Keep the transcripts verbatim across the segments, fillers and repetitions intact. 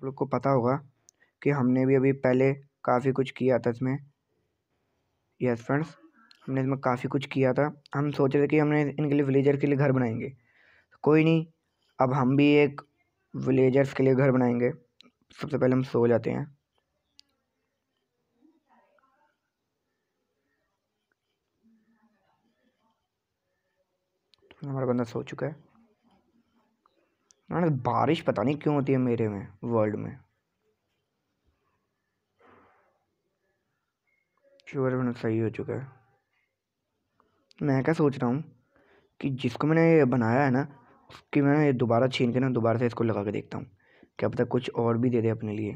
आप लोग को पता होगा कि हमने भी अभी पहले काफ़ी कुछ किया था इसमें। यस फ्रेंड्स, हमने इसमें काफ़ी कुछ किया था। हम सोच रहे थे कि हमने इनके लिए विलेजर के लिए घर बनाएंगे। कोई नहीं, अब हम भी एक विलेजर्स के लिए घर बनाएंगे। सबसे पहले हम सो जाते हैं। हमारा बंदा सो चुका है। बारिश पता नहीं क्यों होती है मेरे में वर्ल्ड में। शुगर में सही हो चुका है। मैं क्या सोच रहा हूँ कि जिसको मैंने ये बनाया है ना, उसकी मैं ये दोबारा छीन के ना दोबारा से इसको लगा के देखता हूँ, क्या पता कुछ और भी दे दे अपने लिए।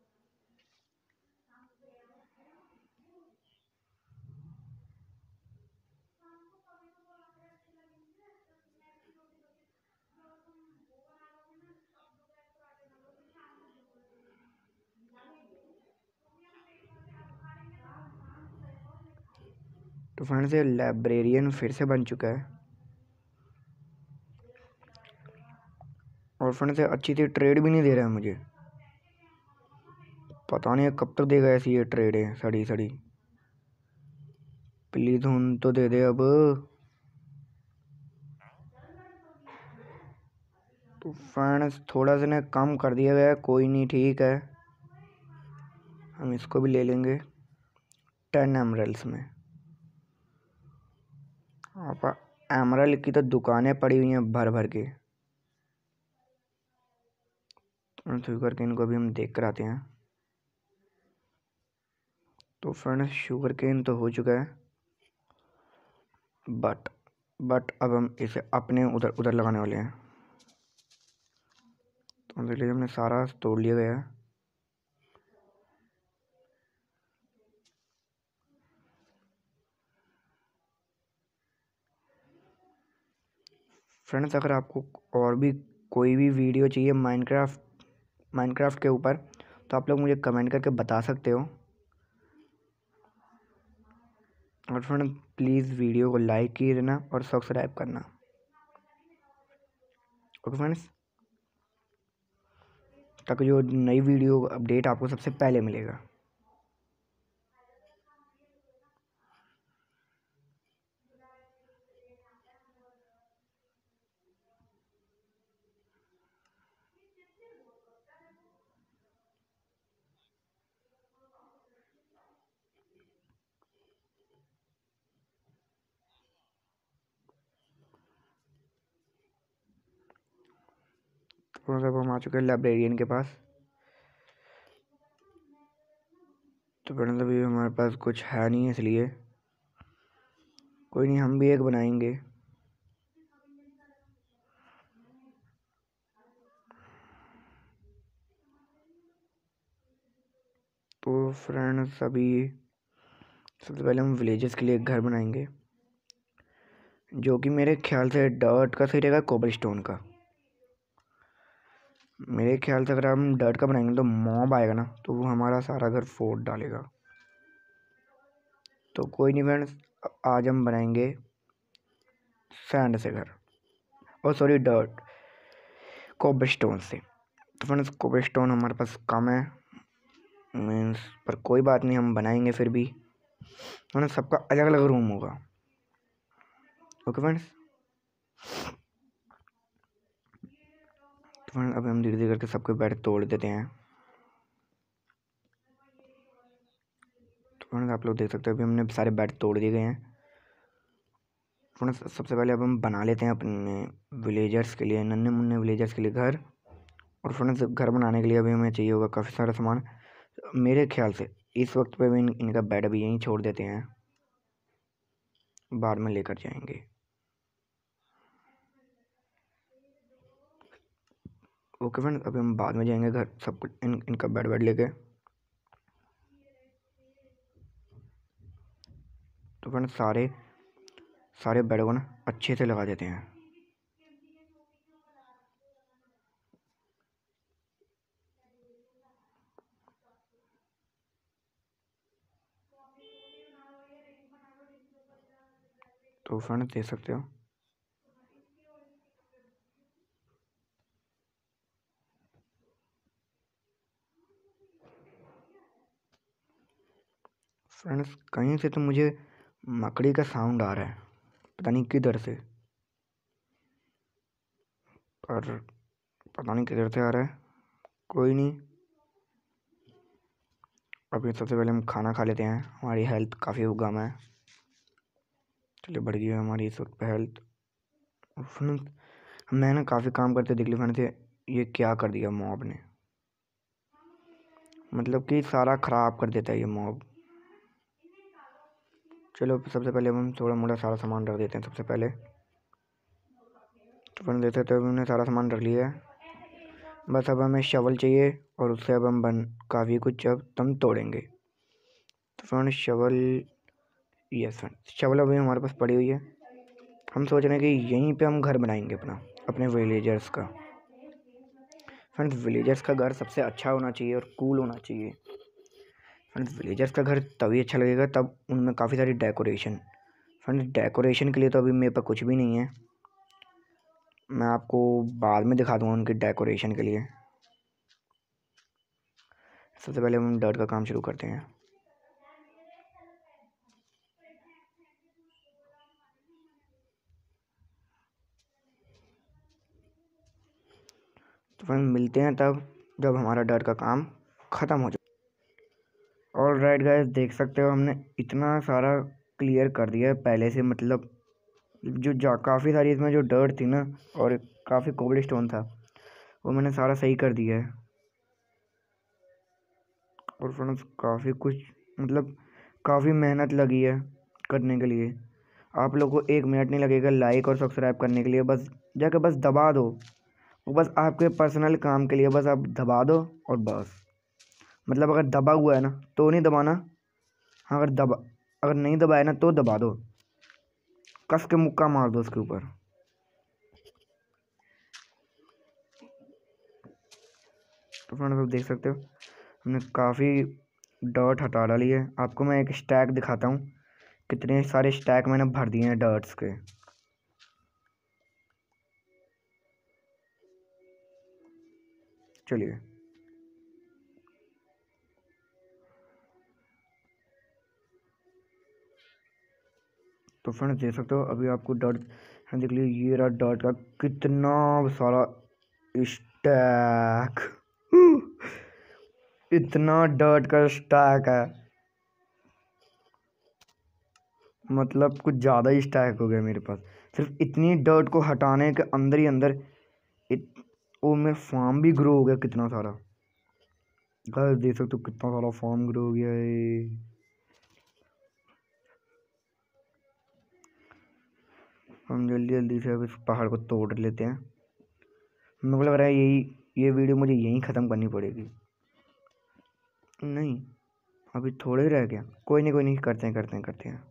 तो फ्रेंड्स, ये लाइब्रेरियन फिर से बन चुका है। और फ्रेंड्स, ये अच्छी सी ट्रेड भी नहीं दे रहा है मुझे। पता नहीं कब तक देगा ऐसी ये ट्रेड है सड़ी सड़ी। प्लीज उन तो दे दे अब। तो फ्रेंड्स, थोड़ा सा ना कम कर दिया गया है। कोई नहीं, ठीक है, हम इसको भी ले लेंगे टेन एमरल्स में। आप एमरल की तो दुकानें पड़ी हुई हैं भर भर के। शुगर केन को भी हम देख कर आते हैं। तो फ्रेंड्स, शुगर केन तो हो चुका है, बट बट अब हम इसे अपने उधर उधर लगाने वाले हैं। तो इसलिए हमने सारा तोड़ लिया गया है। फ्रेंड्स, अगर आपको और भी कोई भी वीडियो चाहिए माइनक्राफ्ट माइनक्राफ्ट के ऊपर, तो आप लोग मुझे कमेंट करके बता सकते हो। और फ्रेंड्स, प्लीज़ वीडियो को लाइक किए देना और सब्सक्राइब करना। ओके फ्रेंड्स, ताकि जो नई वीडियो अपडेट आपको सबसे पहले मिलेगा। तो अब हम आ चुके हैं लाइब्रेरियन के पास। तो फ्रेंड्स, अभी हमारे पास कुछ है नहीं, इसलिए कोई नहीं, हम भी एक बनाएंगे। तो फ्रेंड्स, अभी सबसे पहले हम विलेजेस के लिए एक घर बनाएंगे, जो कि मेरे ख्याल से डर्ट का सही रहेगा, कोबलस्टोन का। मेरे ख्याल से अगर हम डर्ट का बनाएंगे तो मॉब आएगा ना, तो वो हमारा सारा घर फोड़ डालेगा। तो कोई नहीं फ्रेंड्स, आज हम बनाएंगे सैंड से घर, और सॉरी डर्ट कोबलस्टोन से। तो फ्रेंड्स, कोबलस्टोन हमारे पास कम है मीन्स, पर कोई बात नहीं, हम बनाएंगे फिर भी। फ्रेंड्स, सबका अलग अलग रूम होगा। Okay friends. तो फ्रेंड्स, अभी हम धीरे धीरे करके सबके बेड तोड़ देते हैं। तो फ्रेंड्स, आप लोग देख सकते हो अभी हमने सारे बेड तोड़ दिए गए हैं। फ्रेंड्स, सबसे पहले अब हम बना लेते हैं अपने विलेजर्स के लिए, नन्हे मुन्ने विलेजर्स के लिए घर। और फ्रेंड्स, घर बनाने के लिए अभी हमें चाहिए होगा काफ़ी सारा सामान। मेरे ख्याल से इस वक्त पे भी इन, इनका बेड अभी यहीं छोड़ देते हैं, बाद में लेकर जाएंगे। ओके फ्रेंड्स, अभी हम बाद में जाएंगे घर सब कुछ इन इनका बेड बेड लेके। तो फ्रेंड्स, सारे सारे बेड को ना अच्छे से लगा देते हैं। तो फ्रेंड्स, देख सकते हो फ्रेंड्स कहीं से तो मुझे मकड़ी का साउंड आ रहा है, पता नहीं किधर से, पर पता नहीं किधर से आ रहा है। कोई नहीं, अभी सबसे पहले हम खाना खा लेते हैं, हमारी हेल्थ काफ़ी उगाम है। चलिए बढ़ गई है हमारी इस वक्त पे हेल्थ। फ्रेंड्स मैंने काफ़ी काम करते देख लिया फ्रेंड्स, ये क्या कर दिया मॉब ने, मतलब कि सारा ख़राब कर देता है ये मॉब। चलो सबसे पहले हम थोड़ा मोड़ा सारा सामान रख देते हैं सबसे पहले। तो फ्रेंड्स देख सकते हो हमने सारा सामान रख लिया है, बस अब हमें शवल चाहिए और उससे अब हम बन काफ़ी कुछ अब तम तोड़ेंगे। तो friends shovel, yes friends shovel अभी हमारे पास पड़ी हुई है। हम सोच रहे हैं कि यहीं पे हम घर बनाएंगे अपना, अपने विलेजर्स का। फ्रेंड्स विलेजर्स का घर सबसे अच्छा होना चाहिए और कूल होना चाहिए। फ्रेंड्स विलेजर्स का घर तभी अच्छा लगेगा तब उनमें काफ़ी सारी डेकोरेशन। फ्रेंड्स डेकोरेशन के लिए तो अभी मेरे पास कुछ भी नहीं है, मैं आपको बाद में दिखा दूँगा उनके डेकोरेशन के लिए। सबसे पहले हम डर्ट का काम शुरू करते हैं। तो फ्रेंड्स मिलते हैं तब जब हमारा डर्ट का काम ख़त्म हो जाए। ऑल राइट गाइस, देख सकते हो हमने इतना सारा क्लियर कर दिया है पहले से, मतलब जो जा काफ़ी सारी इसमें जो डर्ट थी ना और काफ़ी कोबल स्टोन था वो मैंने सारा सही कर दिया है। और फ्रेंड्स काफ़ी कुछ, मतलब काफ़ी मेहनत लगी है करने के लिए। आप लोगों को एक मिनट नहीं लगेगा लाइक और सब्सक्राइब करने के लिए, बस जाकर बस दबा दो, वो बस आपके पर्सनल काम के लिए, बस आप दबा दो और बस। मतलब अगर दबा हुआ है ना तो नहीं दबाना, हाँ अगर दबा अगर नहीं दबाया ना तो दबा दो, कस के मुक्का मार दो उसके ऊपर। तो फ्रेंड्स आप देख सकते हो हमने काफ़ी डर्ट हटा डाली है। आपको मैं एक स्टैक दिखाता हूँ, कितने सारे स्टैक मैंने भर दिए हैं डर्ट्स के। चलिए तो फ्रेंड्स देख सकते हो अभी आपको डॉट देख लीजिए, ये रहा डॉट का कितना सारा स्टैक इतना डॉट का स्टैक है, मतलब कुछ ज़्यादा ही स्टैक हो गया मेरे पास सिर्फ इतनी डर्ट को हटाने के अंदर ही अंदर। इत, वो मेरा फार्म भी ग्रो हो गया कितना सारा। गाइस देख सकते हो कितना सारा फार्म ग्रो हो गया है। हम जल्दी जल्दी से अब इस पहाड़ को तोड़ लेते हैं। मेरे को लग रहा है यही ये वीडियो मुझे यहीं ख़त्म करनी पड़ेगी। नहीं अभी थोड़े ही रह गया, कोई नहीं कोई नहीं, करते हैं करते हैं करते हैं।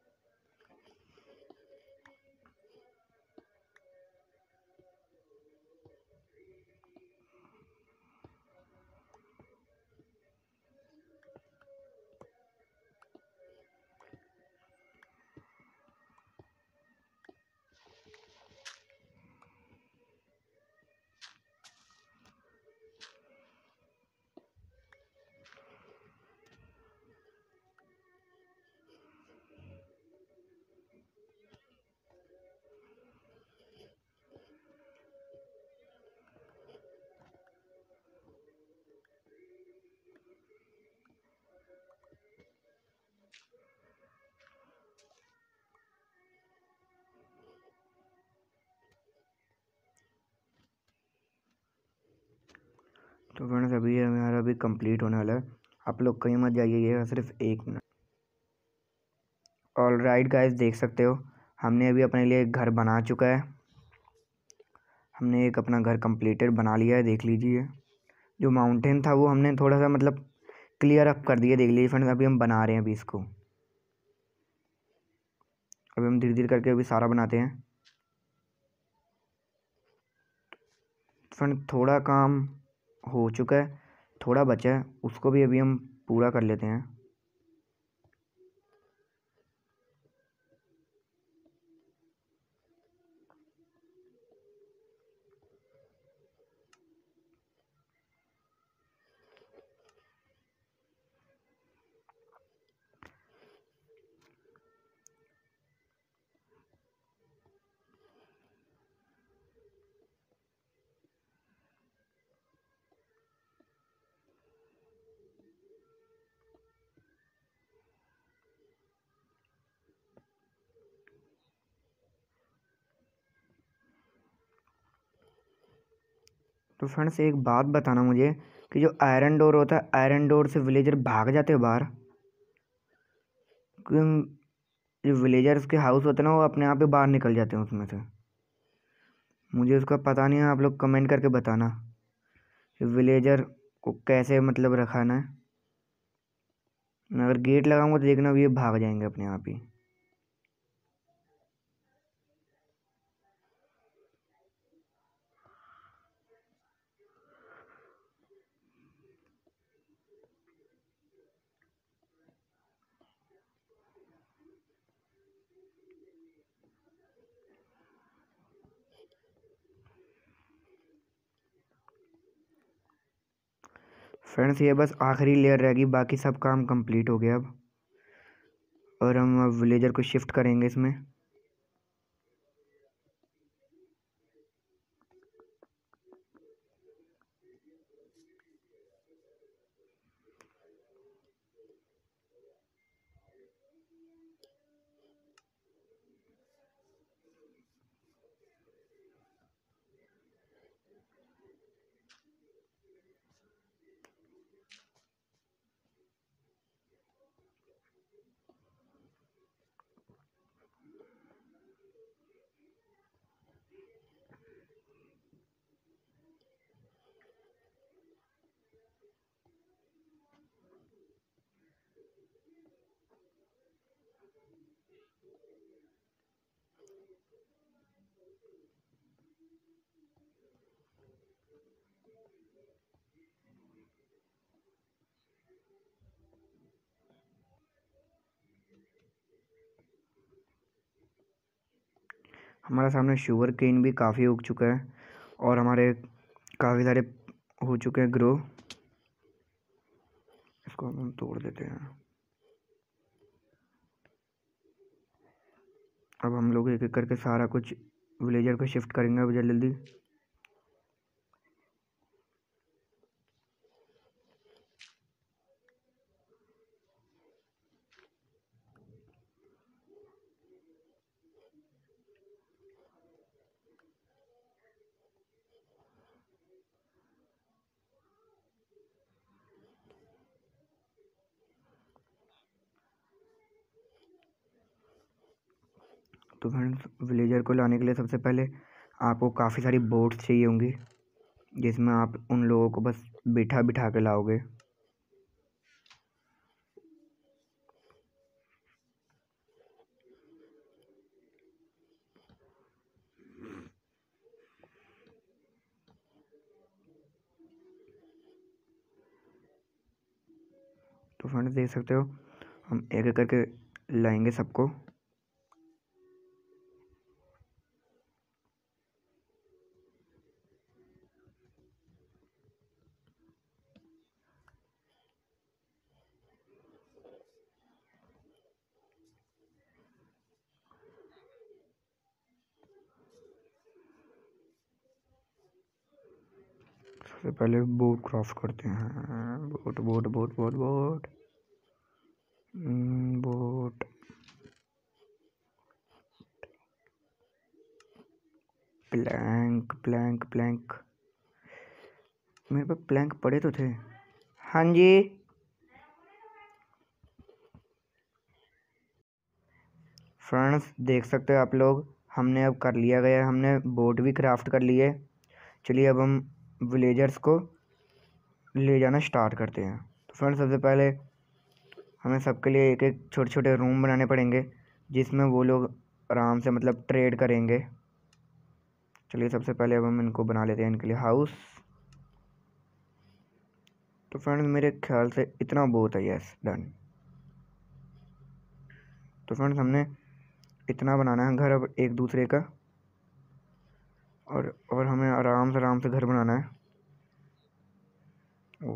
तो फ्रेंड्स अभी हमारा अभी कंप्लीट होने वाला है, आप लोग कहीं मत जाइए, सिर्फ एक मिनट। ऑल राइट गाइस, देख सकते हो हमने अभी अपने लिए एक घर बना चुका है। हमने एक अपना घर कंप्लीटेड बना लिया है, देख लीजिए। जो माउंटेन था वो हमने थोड़ा सा मतलब क्लियर अप कर दिया, देख लीजिए फ्रेंड्स। अभी हम बना रहे हैं अभी इसको, अभी हम धीरे धीरे करके अभी सारा बनाते हैं। फ्रेंड थोड़ा काम हो चुका है, थोड़ा बचा है, उसको भी अभी हम पूरा कर लेते हैं। तो फ्रेंड्स एक बात बताना मुझे कि जो आयरन डोर होता है, आयरन डोर से विलेजर भाग जाते हैं बाहर, क्योंकि जो विलेजर्स के हाउस होते हैं ना वो अपने आप ही बाहर निकल जाते हैं उसमें से। मुझे उसका पता नहीं है, आप लोग कमेंट करके बताना कि विलेजर को कैसे मतलब रखाना है। मैं अगर गेट लगाऊंगा तो देखना ये भाग जाएंगे अपने आप ही। फ्रेंड्स ये बस आखिरी लेयर रहेगी, बाकी सब काम कंप्लीट हो गया अब। और हम अब विलेजर को शिफ्ट करेंगे इसमें। हमारे सामने शुगर केन भी काफ़ी उग चुका है और हमारे काफ़ी सारे हो चुके हैं ग्रो। इसको हम तोड़ देते हैं। अब हम लोग एक एक करके सारा कुछ विलेजर को शिफ्ट करेंगे अब जल्दी जल्दी। तो फ्रेंड्स विलेजर को लाने के लिए सबसे पहले आपको काफ़ी सारी बोट्स चाहिए होंगी, जिसमें आप उन लोगों को बस बिठा बिठा के लाओगे। तो फ्रेंड्स देख सकते हो हम एक एक करके लाएंगे सबको। सबसे पहले बोट क्रॉस करते हैं। Boat boat boat boat boat hmm, boat plank plank plank मेरे पास प्लैंक पड़े तो थे। हाँ जी फ्रेंड्स देख सकते हो आप लोग, हमने अब कर लिया गया, हमने बोट भी क्राफ्ट कर लिए। चलिए अब हम विलेजर्स को ले जाना स्टार्ट करते हैं। तो फ्रेंड्स सबसे पहले हमें सबके लिए एक एक छोटे छोटे रूम बनाने पड़ेंगे, जिसमें वो लोग आराम से मतलब ट्रेड करेंगे। चलिए सबसे पहले अब हम इनको बना लेते हैं, इनके लिए हाउस। तो फ्रेंड्स मेरे ख्याल से इतना बहुत है। Yes done. तो फ्रेंड्स हमने इतना बनाना है घर अब एक दूसरे का, और और हमें आराम से आराम से घर बनाना है। ओ,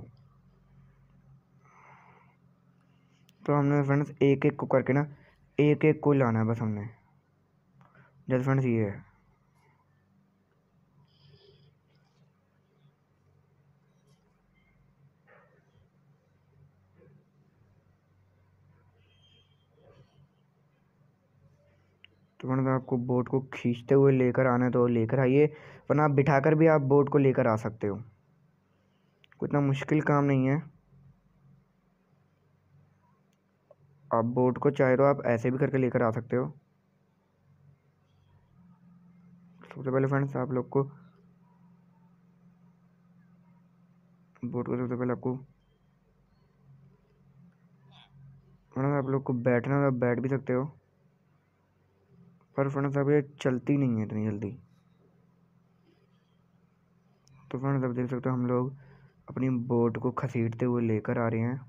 तो हमने फ्रेंड्स एक एक को करके ना एक एक को लाना है बस हमने। जैसे फ्रेंड्स ये है। तो फ्रेंड्स आपको बोट को खींचते हुए लेकर आना है तो लेकर आइए, वरना आप बिठाकर भी आप बोट को लेकर आ सकते हो, कोई इतना मुश्किल काम नहीं है। आप बोट को चाहे तो आप ऐसे भी करके लेकर आ सकते हो। सबसे पहले फ्रेंड्स आप लोग को बोट को सबसे पहले आपको फ्रेंड्स आप लोग को बैठना है, आप बैठ भी सकते हो, पर फ्रेंड्स अब ये चलती नहीं है इतनी जल्दी। तो फ्रेंड्स अब देख सकते हो हम लोग अपनी बोट को घसीटते हुए लेकर आ रहे हैं।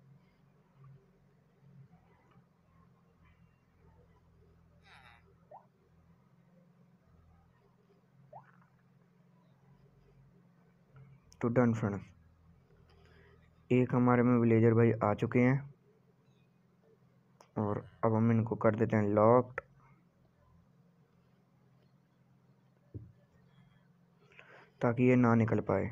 तो डन फ्रेंड्स, एक हमारे में विलेजर भाई आ चुके हैं और अब हम इनको कर देते हैं लॉक्ड, ताकि ये ना निकल पाए।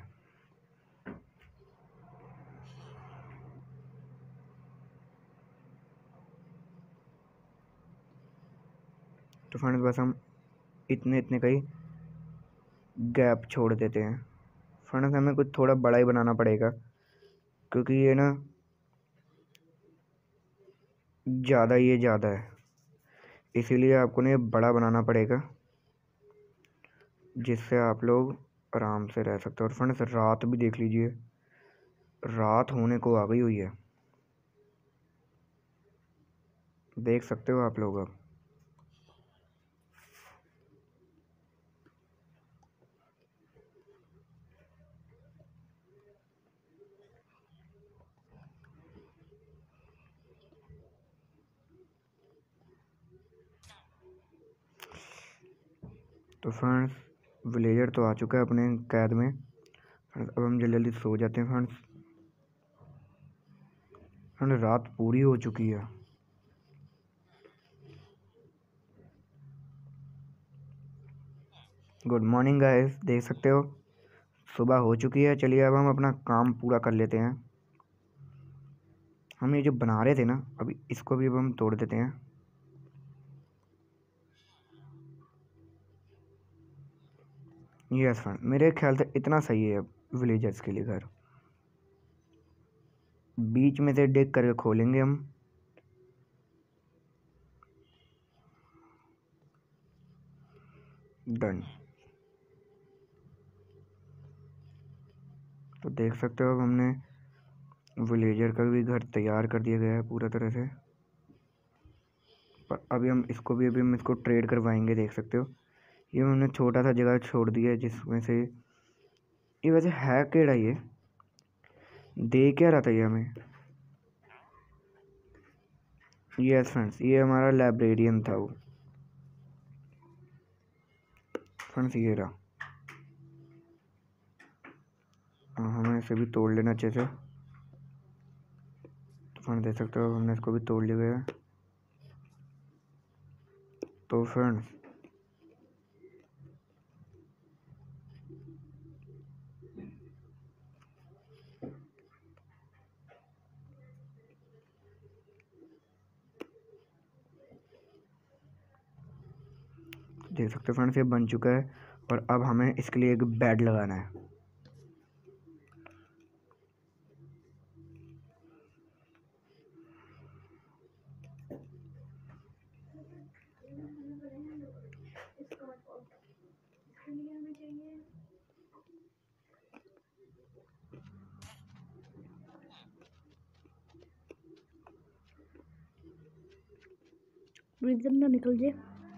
तो फ्रेंड्स बस हम इतने इतने का ही गैप छोड़ देते हैं। फ्रेंड्स हमें कुछ थोड़ा बड़ा ही बनाना पड़ेगा, क्योंकि ये ना ज़्यादा ये ज़्यादा है, इसीलिए आपको ना ये बड़ा बनाना पड़ेगा, जिससे आप लोग आराम से रह सकते हो। और फ्रेंड्स रात भी देख लीजिए, रात होने को आ गई हुई है, देख सकते हो आप लोग। अब तो फ्रेंड्स विलेजर तो आ चुका है अपने कैद में। फ्रेंड्स अब हम जल्दी जल्दी सो जाते हैं। फ्रेंड्स फ्रेंड्स रात पूरी हो चुकी है। गुड मॉर्निंग गाइस, देख सकते हो सुबह हो चुकी है। चलिए अब हम अपना काम पूरा कर लेते हैं। हम ये जो बना रहे थे ना, अभी इसको भी अब हम तोड़ देते हैं। यस फ्रेंड, मेरे ख्याल से इतना सही है अब विलेजर्स के लिए घर। बीच में से डिग करके खोलेंगे हम। डन। तो देख सकते हो अब हमने विलेजर का भी घर तैयार कर दिया गया है पूरा तरह से। पर अभी हम इसको भी अभी हम इसको ट्रेड करवाएंगे। देख सकते हो ये हमने छोटा सा जगह छोड़ दिया है, जिसमें से ये वैसे है केड़ा, ये दे क्या रहा था ये हमें। यस फ्रेंड्स, ये हमारा लाइब्रेरियन था वो। फ्रेंड्स ये रहा, हाँ, हमें इसे भी तोड़ लेना अच्छे से। तो फ्रेंड्स देख सकते हो हमने इसको भी तोड़ लिया है। तो फ्रेंड्स देख सकते हो फ्रेंड्स ये बन चुका है, और अब हमें इसके लिए एक बेड लगाना है। ना निकल जाए।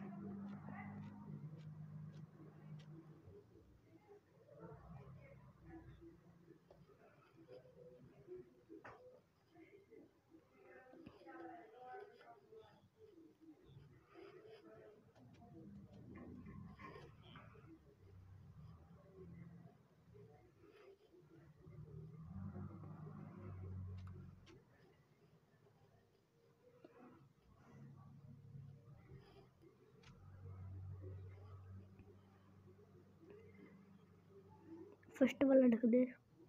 फर्स्ट वाला ढक दे।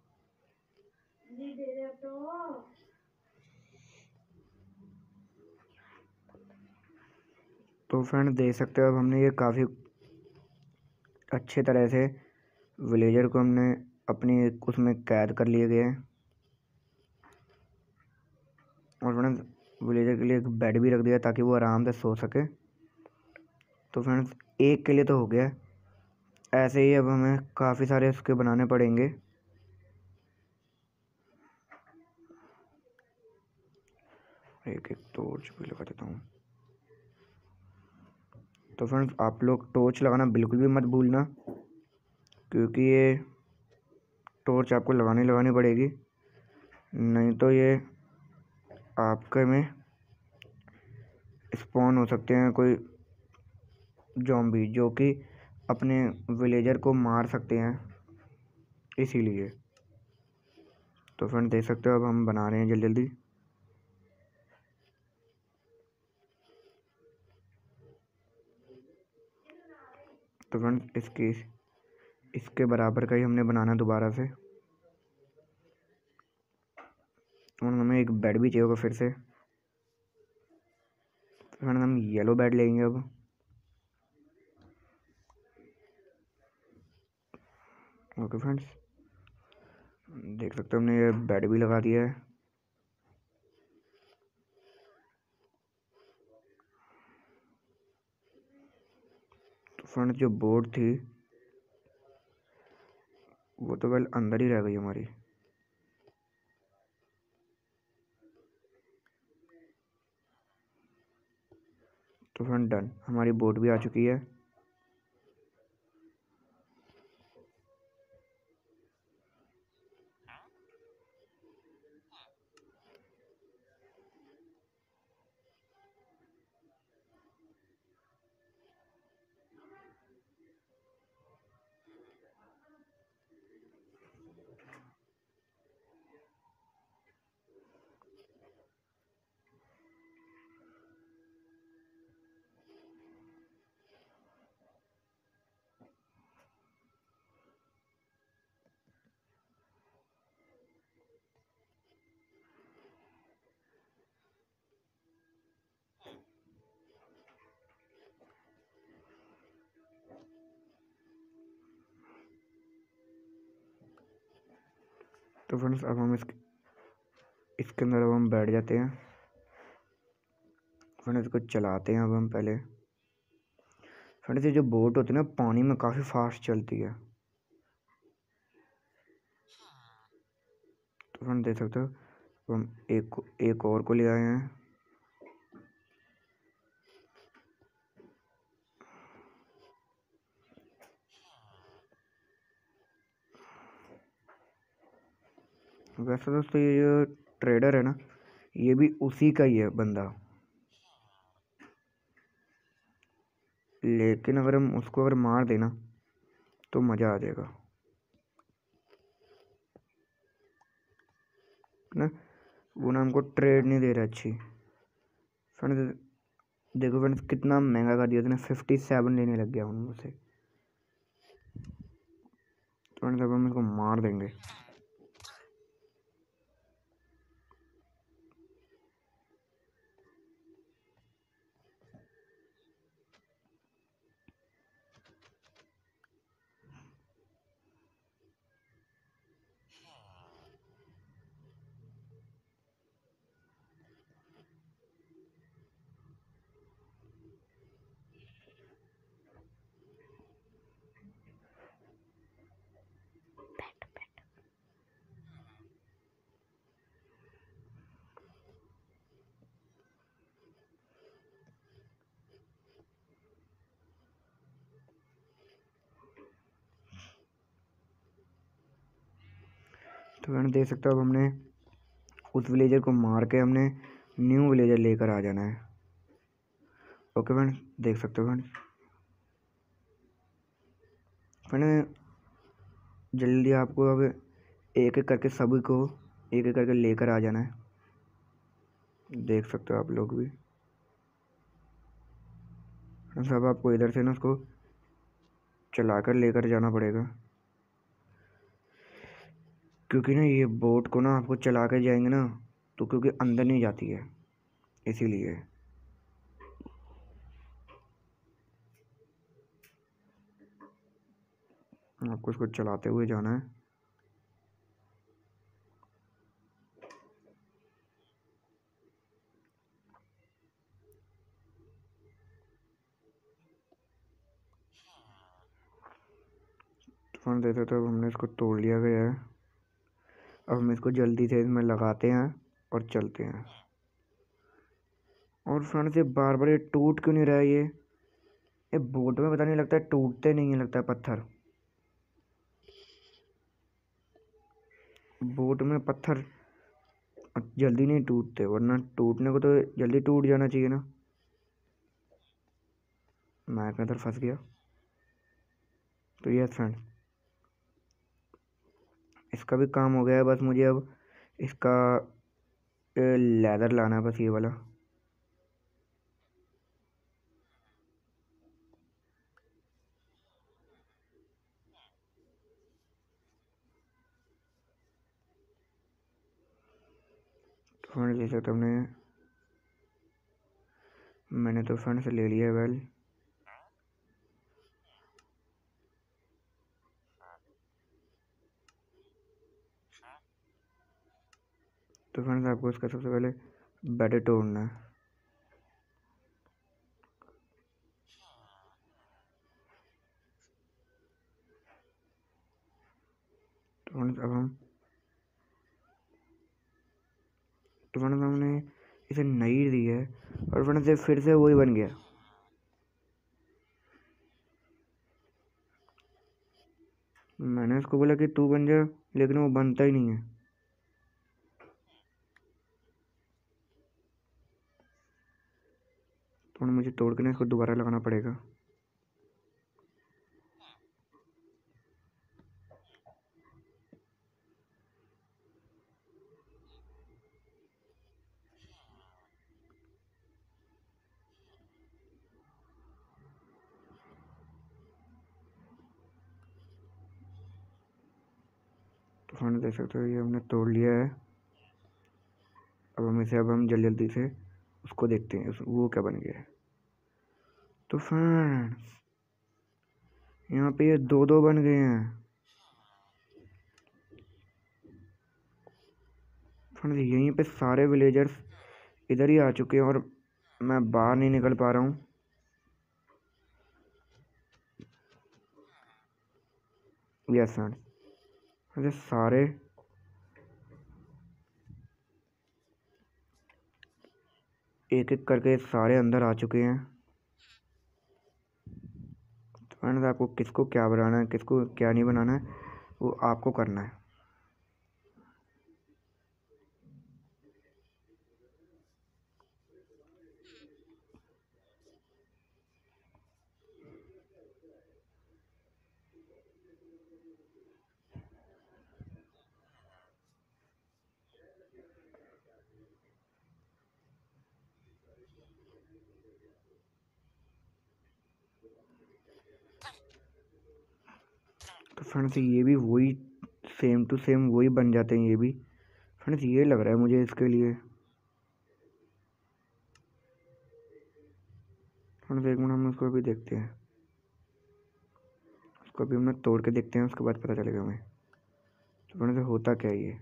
दे रहे तो तो फ्रेंड देख सकते हो अब हमने ये काफ़ी अच्छे तरह से विलेजर को हमने अपनी उसमें कैद कर लिए गए हैं। और फ्रेंड्स विलेजर के लिए एक बेड भी रख दिया ताकि वो आराम से सो सके। तो फ्रेंड्स एक के लिए तो हो गया, ऐसे ही अब हमें काफ़ी सारे उसके बनाने पड़ेंगे। एक एक टॉर्च भी लगा देता हूँ। तो फ्रेंड्स आप लोग टॉर्च लगाना बिल्कुल भी मत भूलना, क्योंकि ये टॉर्च आपको लगानी लगानी पड़ेगी, नहीं तो ये आपके में स्पॉन हो सकते हैं कोई ज़ॉम्बी जो कि अपने विलेजर को मार सकते हैं, इसीलिए। तो फ्रेंड देख सकते हो अब हम बना रहे हैं जल्दी जल्दी। तो फ्रेंड इसकी इसके बराबर का ही हमने बनाना दोबारा से, और हमें एक बेड भी चाहिए होगा फिर से। फ्रेंड हम येलो बेड लेंगे अब। ओके फ्रेंड्स देख सकते हो हमने ये बेड भी लगा दिया है। तो फ्रेंड जो बोर्ड थी वो तो वेल अंदर ही रह गई हमारी। तो फ्रेंड डन, हमारी बोट भी आ चुकी है। तो फ्रेंड्स अब हम इसके इसके अंदर अब हम बैठ जाते हैं। फ्रेंड्स इसको चलाते हैं अब हम पहले। फ्रेंड्स ये जो बोट होती है ना पानी में काफ़ी फास्ट चलती है। तो फ्रेंड देख सकते हो तो हम एक को एक और को ले आए हैं। वैसे दोस्तों ये जो ट्रेडर है ना ये भी उसी का ही है बंदा, लेकिन अगर हम उसको अगर मार देना तो मज़ा आ जाएगा ना। वो ना हमको ट्रेड नहीं दे रहा अच्छी। फ्रेंड्स देखो फ्रेंड्स कितना महंगा कर दिया उसने, फिफ्टी सेवन लेने लग गया हूँ मुझसे। फ्रेंड्स अब हम इसको मार देंगे। तो फ्रेंड देख सकते हो अब हमने उस विलेजर को मार के हमने न्यू विलेजर लेकर आ जाना है। ओके फ्रेंड देख सकते हो फ्रेंड फ्रेंड जल्दी आपको अब एक एक करके सभी को एक एक करके लेकर आ जाना है। देख सकते हो आप लोग भी सब आपको इधर से ना उसको चलाकर लेकर जाना पड़ेगा, क्योंकि ना ये बोट को ना आपको चला कर जाएंगे ना तो क्योंकि अंदर नहीं जाती है इसीलिए। आपको इसको चलाते हुए जाना है। फ्रेंड्स देते तो हमने इसको तोड़ लिया गया है। अब हम इसको जल्दी से इसमें लगाते हैं और चलते हैं। और फ्रेंड्स ये बार बार ये टूट क्यों नहीं रहा है? ये ये बोट में पता नहीं लगता है, टूटते नहीं है लगता है पत्थर। बोट में पत्थर जल्दी नहीं टूटते, वरना टूटने को तो जल्दी टूट जाना चाहिए ना। मैं इधर फंस गया। तो यस फ्रेंड्स, इसका भी काम हो गया है। बस मुझे अब इसका लेदर लाना है, बस ये वाला। तो फ्रेंड्स जैसे तुमने मैंने तो फ्रेंड्स ले लिया है वेल। तो फ्रेंड्स आपको इसका सबसे पहले बेड तोड़ना है। तो फ्रेंड्स अब हम तो फ्रेंड्स हमने इसे नई दी है और फ्रेंड्स ये फिर से वही बन गया। मैंने इसको बोला कि तू बन जा, लेकिन वो बनता ही नहीं है। तो मुझे तोड़ के ना इसको दोबारा लगाना पड़ेगा। तो फ्रेंड्स देख सकते हो ये हमने तोड़ लिया है। अब हम इसे अब हम जल्दी जल्दी से उसको देखते हैं वो क्या बन गया है। तो फ्रेंड्स यहाँ पे ये दो दो बन गए हैं। फ्रेंड्स यहीं पे सारे विलेजर्स इधर ही आ चुके हैं और मैं बाहर नहीं निकल पा रहा हूँ। यस फ्रेंड्स सारे एक एक करके सारे अंदर आ चुके हैं। तो फ्रेंड्स आपको किसको क्या बनाना है, किसको क्या नहीं बनाना है, वो आपको करना है। तो फ्रेंड्स ये भी वही सेम टू सेम वही बन जाते हैं ये भी। फ्रेंड्स ये लग रहा है मुझे इसके लिए। फ्रेंड्स एक मिनट हम उसको भी देखते हैं, उसको भी हम तोड़ के देखते हैं, उसके बाद पता चलेगा हमें। तो फ्रेंड्स होता क्या है ये।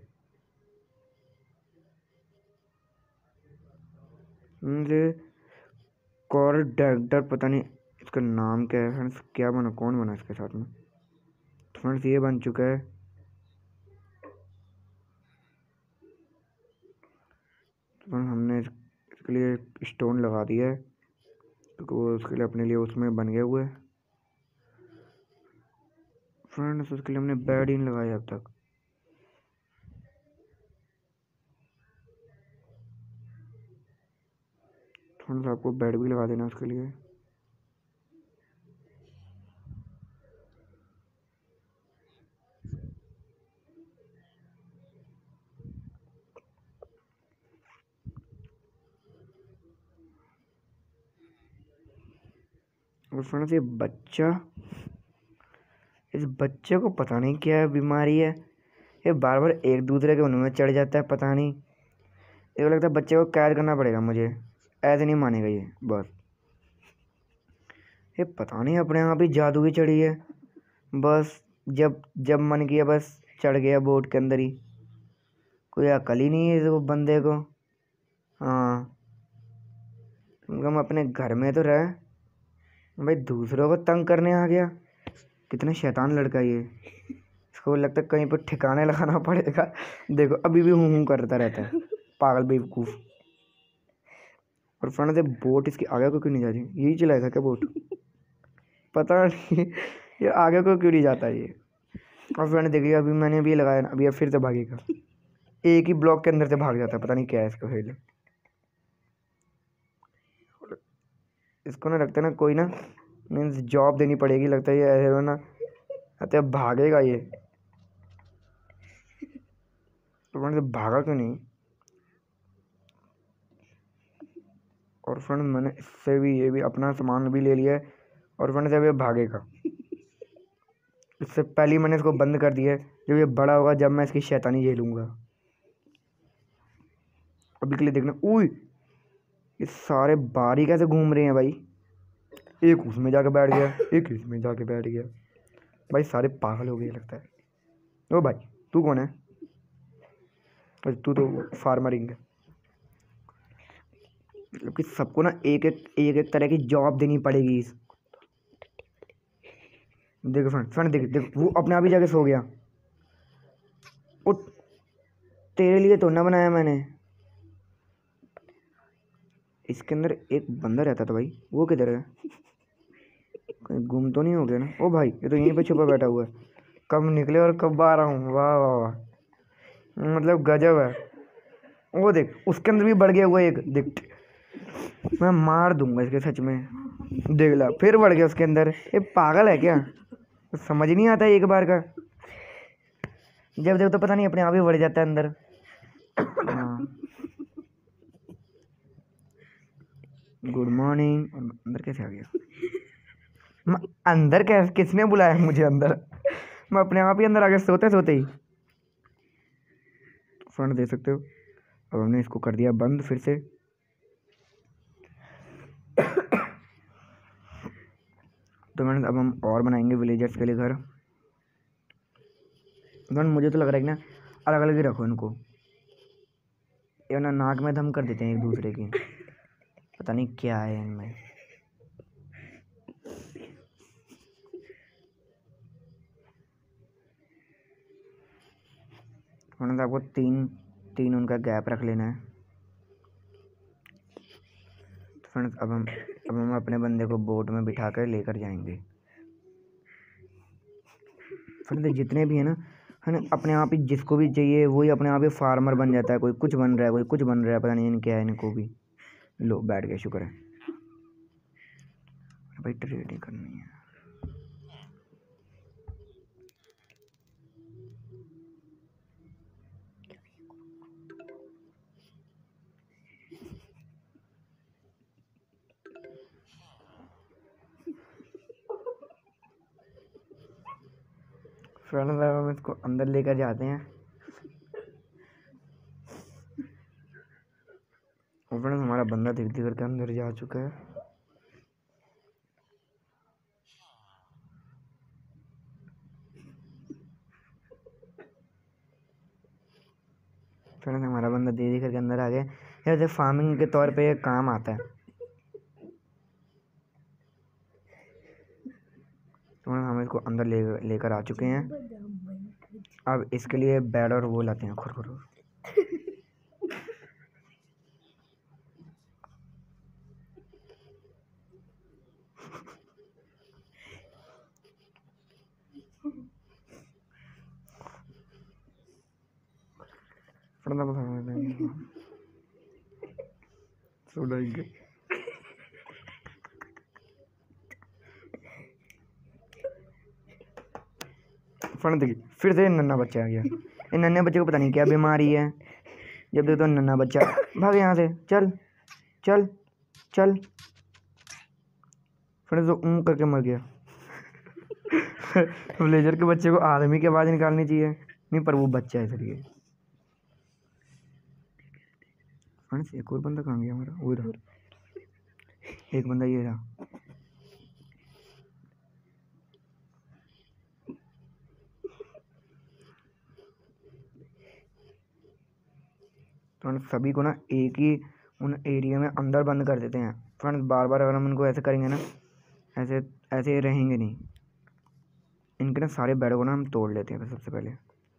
मुझे कॉर डैक्टर पता नहीं इसका नाम क्या है। फ्रेंड्स क्या बना, कौन बना इसके साथ में। तो फ्रेंड्स ये बन चुका है। तो फ्रेंड्स हमने इसके लिए स्टोन लगा दिया है क्योंकि वो उसके लिए अपने लिए उसमें बन गया हुआ है। फ्रेंड्स उसके लिए हमने बेड ही नहीं लगाया अब तक। फ्रेंड्स आपको बेड भी लगा देना उसके लिए। और फ्रेंड्स ये बच्चा, इस बच्चे को पता नहीं क्या बीमारी है, ये बार बार एक दूसरे के मुंह में चढ़ जाता है। पता नहीं, ये लगता है बच्चे को कैद करना पड़ेगा मुझे, ऐसे नहीं मानेगा ये। बस ये पता नहीं अपने आप ही जादू की चढ़ी है। बस जब जब मन किया बस चढ़ गया बोट के अंदर ही। कोई अकल ही नहीं है इस वो बंदे को। हाँ, हम अपने घर में तो रहे, भाई दूसरों को तंग करने आ गया। कितना शैतान लड़का ये। इसको लगता है कहीं पर ठिकाने लगाना पड़ेगा। देखो अभी भी हूँ हूँ करता रहता है, पागल बेवकूफ। और फ्रेंड से बोट इसकी आगे को क्यों नहीं जा रही? यही चलाएगा क्या बोट? पता नहीं ये आगे को क्यों नहीं जाता ये। और फ्रेंड देखिए अभी मैंने अभी लगाया ना, अभी अब फिर से भागेगा। एक ही ब्लॉक के अंदर से भाग जाता है, पता नहीं क्या है इसका खेल। इसको ना लगता है ना कोई ना मीन्स जॉब देनी पड़ेगी, लगता है ये ऐसे ना। अतः अब भागेगा ये, तो फ्रेंड से भागा क्यों नहीं? और फ्रेंड मैंने इससे भी ये भी अपना सामान भी ले लिया है, और फ्रेंड से अभी भागेगा। इससे पहले ही मैंने इसको बंद कर दिया है, जब ये बड़ा होगा जब मैं इसकी शैतानी झेलूंगा। अभी के लिए देखना। उई, ये सारे बाहर ही कैसे घूम रहे हैं भाई? एक उसमें जाके बैठ गया, एक इसमें जाके बैठ गया। भाई सारे पागल हो गए लगता है। ओ भाई तू कौन है? अरे तू तो फार्मरिंग है। मतलब कि सबको ना एक एक एक एक तरह की जॉब देनी पड़ेगी इस। देखो फ्रेंड फ्रेंड देख देख वो अपने आप ही जाके सो गया। उठ, तेरे लिए तो ना बनाया मैंने। इसके अंदर एक बंदा रहता था भाई, वो किधर है? कहीं गुम तो नहीं हो गया ना? ओ भाई ये तो यहीं पे छुपा बैठा हुआ है। कब निकले और कब बाहर आऊँ? वाह वाह वाह, मतलब गजब है। वो देख उसके अंदर भी बढ़ गया हुआ एक, देख मैं मार दूंगा इसके सच में। देख ला फिर बढ़ गया उसके अंदर। ये पागल है क्या? समझ नहीं आता एक बार का, जब देखो तो पता नहीं अपने आप ही बढ़ जाता है अंदर। हाँ गुड मॉर्निंग। अंदर कैसे आ गया? मैं अंदर कैसे, किसने बुलाया मुझे अंदर? मैं अपने आप ही अंदर आ गया सोते सोते ही। फ्रेंड देख सकते हो अब हमने इसको कर दिया बंद फिर से। तो मैंने अब हम और बनाएंगे विलेजर्स के लिए घर। तो मुझे तो लग रहा है कि ना अलग अलग ही रखो इनको, ये ना नाक में दम कर देते हैं एक दूसरे की। पता नहीं क्या है इनमें। मैंने आपको तीन तीन उनका गैप रख लेना है। तो फ्रेंड्स अब हम अब हम अपने बंदे को बोट में बिठा कर लेकर जाएंगे। फ्रेंड्स जितने भी है ना है ना अपने आप ही जिसको भी चाहिए वही अपने आप ही फार्मर बन जाता है। कोई कुछ बन रहा है, कोई कुछ बन रहा है, पता नहीं क्या है इनको भी। लो बैठ गया, शुक्र है भाई। ट्रेडिंग करनी है। फ्रेंड्स हम इसको अंदर लेकर जाते हैं। और फ्रेंड्स हमारा बंदा धीरे धीरे करके अंदर जा चुका है। फ्रेंड्स हमारा बंदा धीरे धीरे करके अंदर आ गया। जैसे फार्मिंग के तौर पे ये काम आता है। तो हम इसको अंदर ले लेकर आ चुके हैं। अब इसके लिए बेड और वो लाते हैं खुर खुर। सुनाएंगे फन देखिए फिर से नन्ना बच्चा आ गया। इन नन्हे बच्चे को पता नहीं क्या बीमारी है। जब देखो तो नन्हा बच्चा भाग यहाँ से, चल चल चल। फिर तो ऊँ करके मर गया। विलेजर के बच्चे को आदमी की आवाज़ निकालनी चाहिए, नहीं पर वो बच्चा है सर ये। फ्रेंड्स एक और बंदा कहाँ गया हमारा? वो इधर एक बंदा ये रहा। फ्रेंड्स सभी को ना एक ही उन एरिया में अंदर बंद कर देते हैं। फ्रेंड्स बार बार अगर हम इनको ऐसे करेंगे ना, ऐसे ऐसे रहेंगे नहीं। इनके ना सारे बेड को ना हम तोड़ लेते हैं सबसे पहले।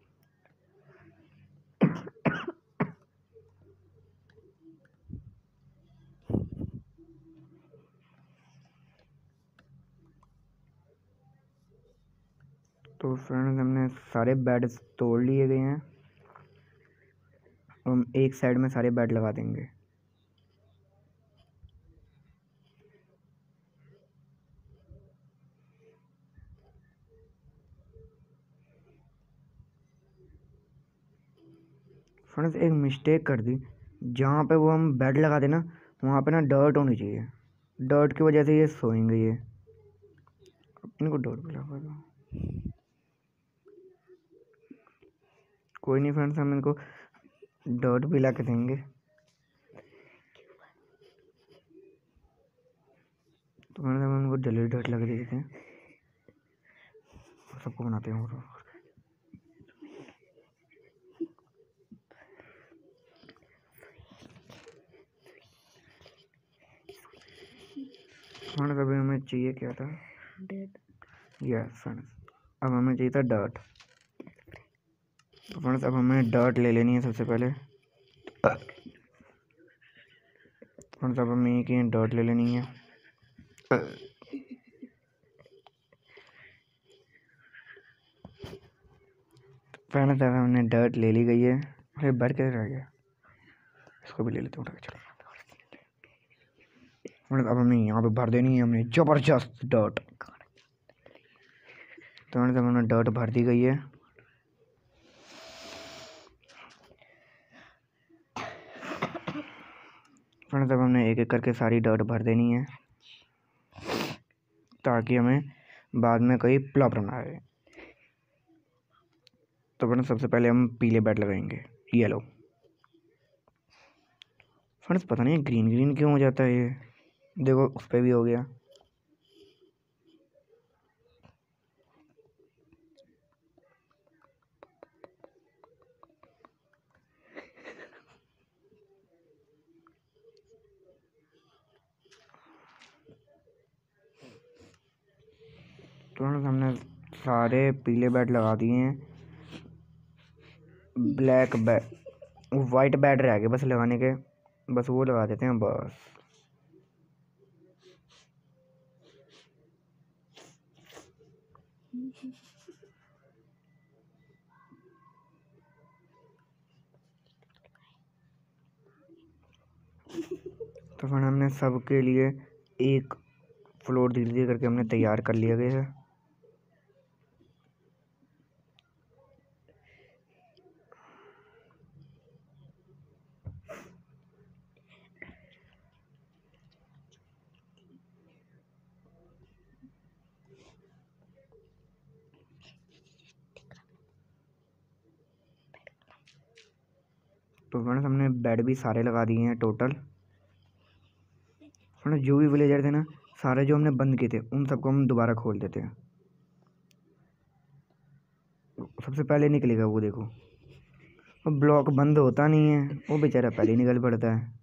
तो फ्रेंड्स हमने सारे बेड तोड़ लिए गए हैं। हम एक साइड में सारे बेड लगा देंगे। फ्रेंड्स एक मिस्टेक कर दी, जहाँ पे वो हम बेड लगा देना वहाँ पे ना डर्ट होनी चाहिए। डर्ट की वजह से ये सोएंगे। ये इनको डर्ट भी लगा दो। कोई नहीं फ्रेंड्स, हम इनको डर्ट भी ला के देंगे। तो फ्रेंड्स हम इनको जल्दी डर्ट लगा देते हैं, सबको बनाते हैं। और फ्रेंड्स अभी हमें चाहिए क्या था? यस फ्रेंड्स, अब हमें चाहिए था डर्ट। तो फ्रेंड्स अब हमें डर्ट ले लेनी है सबसे पहले। फ्रेंड्स अब हमें एक ही डर्ट ले लेनी है। फ्रेंड्स अब हमने डर्ट ले ली गई है। अरे बढ़ के रह गया, इसको भी ले लेते हैं उठा के। चलो फ्रेंड्स अब हमें यहाँ पे भर देनी है हमने ज़बरदस्त डर्ट। तो फ्रेंड्स अब हमने डर्ट भर दी गई है। फ्रेंड्स अब हमने एक एक करके सारी डर्ट भर देनी है, ताकि हमें बाद में कोई प्रॉब्लम ना आए। तो फ्रेंड्स सबसे पहले हम पीले बेड लगाएंगे, येलो। फ्रेंड्स पता नहीं ग्रीन ग्रीन क्यों हो जाता है ये, देखो उस पर भी हो गया। तो फ्रेंड्स हमने सारे पीले बेड लगा दिए हैं। ब्लैक बेड, वाइट बेड रह गए बस लगाने के, बस वो लगा देते हैं बस। तो फिर हमने सबके लिए एक फ्लोर धीरे धीरे करके हमने तैयार कर लिया गया है। तो फ्रेंड्स हमने बेड भी सारे लगा दिए हैं टोटल। फ्रेंड्स जो भी विलेजर थे ना, सारे जो हमने बंद किए थे उन सबको हम दोबारा खोल देते हैं। सबसे पहले निकलेगा वो, देखो वो ब्लॉक बंद होता नहीं है, वो बेचारा पहले ही निकल पड़ता है।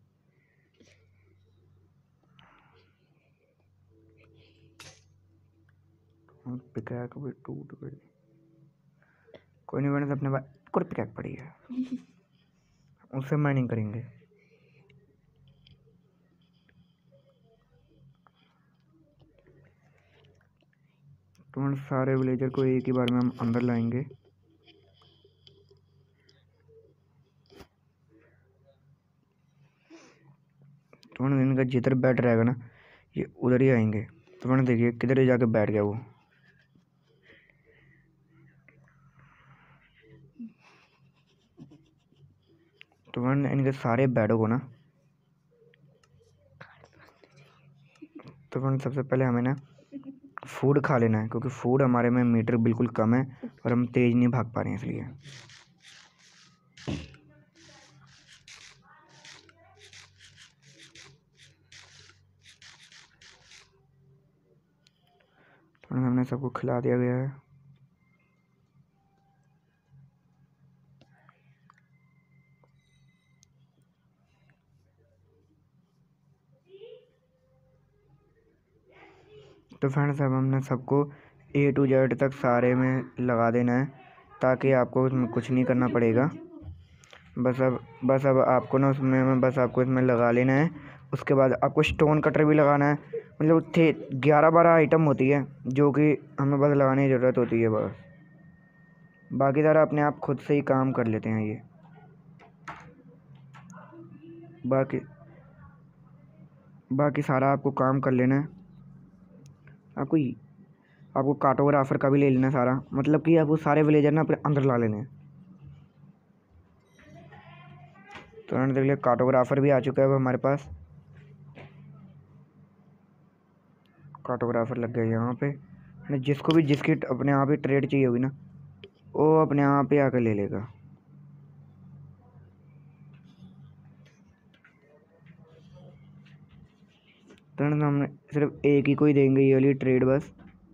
पिकैक भी टूट गई। कोई नहीं फ्रेंड्स, अपने पास एक और पिकैक पड़ी है, उससे माइनिंग करेंगे। तो फ्रेंड्स सारे विलेजर को एक ही बार में हम अंदर लाएंगे। तो फ्रेंड्स इनका जिधर बैठ रहेगा ना, ये उधर ही आएंगे। तो फ्रेंड्स देखिए किधर ही जाके बैठ गया वो। तो फ्रेंड्स इनके सारे बेडों को ना, तो फ्रेंड्स सबसे पहले हमें ना फूड खा लेना है, क्योंकि फूड हमारे में मीटर बिल्कुल कम है और हम तेज़ नहीं भाग पा रहे हैं इसलिए। तो हमने सबको खिला दिया गया है। तो फ्रेंड्स अब हमने सबको ए टू जेड तक सारे में लगा देना है, ताकि आपको उसमें कुछ नहीं करना पड़ेगा। बस अब बस अब आपको ना उसमें बस आपको इसमें लगा लेना है। उसके बाद आपको स्टोन कटर भी लगाना है। मतलब थे ग्यारह बारह आइटम होती है जो कि हमें बस लगाने की ज़रूरत होती है बस। बाकी सारा अपने आप खुद से ही काम कर लेते हैं ये। बाकी बाकी सारा आपको काम कर लेना है। आपको आपको कार्टोग्राफर का भी ले लेना है सारा, मतलब कि आपको सारे विलेजर ना अपने अंदर ला लेने हैं। तो देख लिया कार्टोग्राफर भी आ चुका है अब हमारे पास। कार्टोग्राफर लग गया यहाँ पे। जिसको भी जिसकी अपने आप ही ट्रेड चाहिए होगी ना, वो अपने आप ही आकर ले लेगा। तो हमने सिर्फ एक ही को ही देंगे ये वाली ट्रेड बस।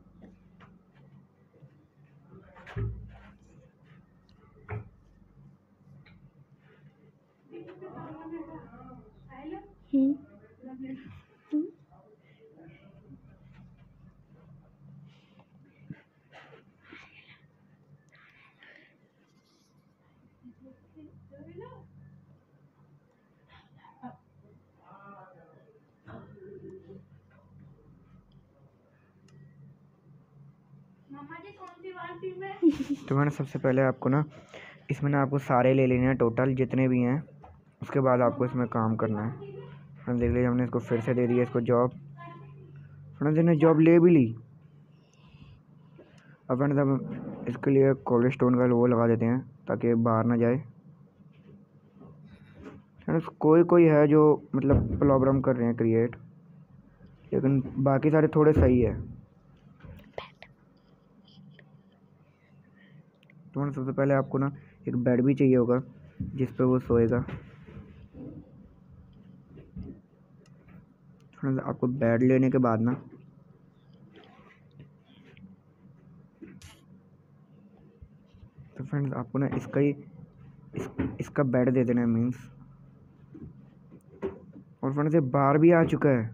तो मैंने सबसे पहले आपको ना इसमें ना आपको सारे ले लेने हैं, टोटल जितने भी हैं। उसके बाद आपको इसमें काम करना है। फ्रेंड्स देख लीजिए हमने इसको फिर से दे दिया इसको जॉब। फ्रेंड्स ने जॉब ले भी ली। अब फ्रेंड्स अब इसके लिए कोल्ड स्टोन का वो लगा देते हैं ताकि बाहर ना जाए। फ्रेंड्स कोई कोई है जो मतलब प्रॉब्लम कर रहे हैं क्रिएट, लेकिन बाकी सारे थोड़े सही है। तो सबसे पहले आपको ना एक बेड भी चाहिए होगा जिस पे वो सोएगा। आपको बेड लेने के बाद ना तो फ्रेंड्स आपको ना इसका ही इस, इसका बेड दे देना है मीन्स। और फ्रेंड्स ये बाहर भी आ चुका है।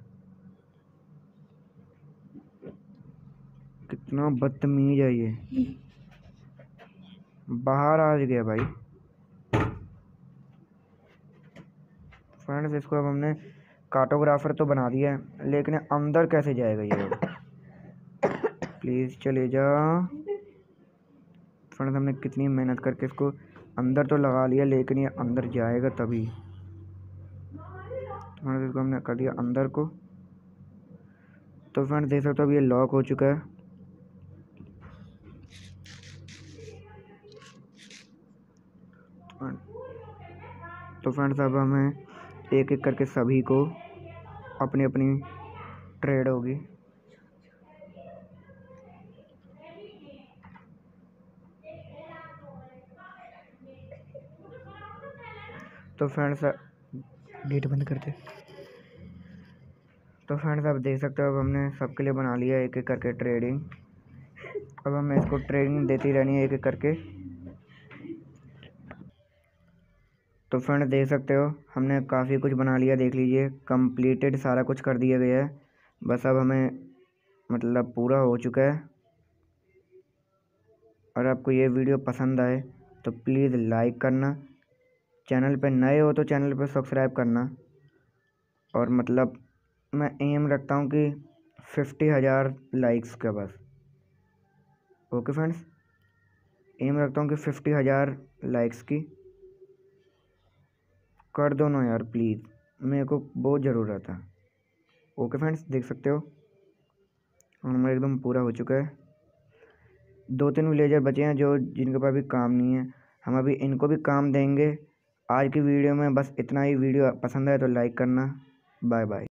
कितना बदतमीज है ये, बाहर आ गया भाई। फ्रेंड्स इसको अब हमने कार्टोग्राफर तो बना दिया है, लेकिन अंदर कैसे जाएगा ये? प्लीज़ चले जा। फ्रेंड्स हमने कितनी मेहनत करके इसको अंदर तो लगा लिया, लेकिन ये अंदर जाएगा तभी। फ्रेंड्स इसको हमने कर दिया अंदर को। तो फ्रेंड्स देख सकते हो अब ये लॉक हो चुका है। तो फ्रेंड्स अब हमें एक एक करके सभी को अपनी अपनी ट्रेड होगी। तो फ्रेंड्स गेट बंद करते। तो फ्रेंड्स आप देख सकते हो अब हमने सबके लिए बना लिया एक एक करके ट्रेडिंग। अब हमें इसको ट्रेडिंग देती रहनी है एक एक करके। तो फ्रेंड्स देख सकते हो हमने काफ़ी कुछ बना लिया, देख लीजिए कंप्लीटेड सारा कुछ कर दिया गया है। बस अब हमें मतलब पूरा हो चुका है। और आपको ये वीडियो पसंद आए तो प्लीज़ लाइक करना, चैनल पे नए हो तो चैनल पे सब्सक्राइब करना। और मतलब मैं एम रखता हूँ कि फिफ्टी हज़ार लाइक्स का बस। ओके फ्रेंड्स, एम रखता हूँ कि फिफ्टी हज़ार लाइक्स की कर दो ना यार प्लीज़, मेरे को बहुत ज़रूरत है। ओके फ्रेंड्स देख सकते हो हमारा एकदम पूरा हो चुका है। दो तीन विलेजर बचे हैं जो जिनके पास भी काम नहीं है, हम अभी इनको भी काम देंगे। आज की वीडियो में बस इतना ही। वीडियो पसंद आए तो लाइक करना। Bye bye.